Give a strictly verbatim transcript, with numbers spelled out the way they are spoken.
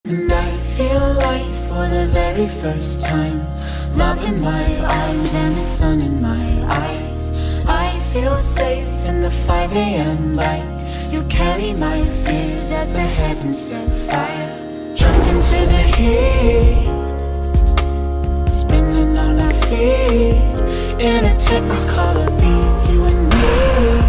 And I feel light for the very first time. Love in my arms and the sun in my eyes. I feel safe in the five A M light. You carry my fears as the heavens set fire. Jump into the heat, spinning on our feet in a Technicolour beat, you and me.